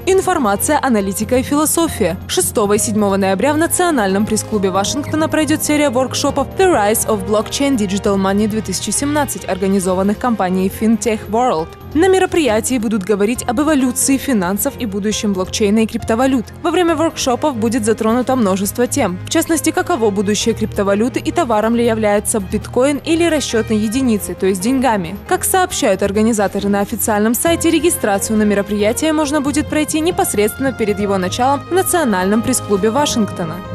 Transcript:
Информация, аналитика и философия. 6 и 7 ноября в Национальном пресс-клубе Вашингтона пройдет серия воркшопов «The Rise of Blockchain Digital Money 2017», организованных компанией FinTech World. На мероприятии будут говорить об эволюции финансов и будущем блокчейна и криптовалют. Во время воркшопов будет затронуто множество тем. В частности, каково будущее криптовалюты и товаром ли является биткоин или расчетной единицей, то есть деньгами. Как сообщают организаторы на официальном сайте, регистрацию на мероприятие можно будет пройти непосредственно перед его началом в Национальном пресс-клубе Вашингтона.